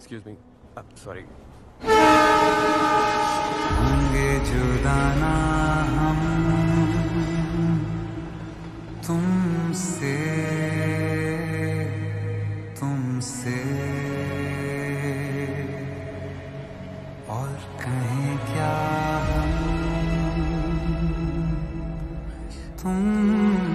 Excuse me, sorry. होंगे जुदा ना हम तुमसे, तुमसे और कहें क्या हम तुम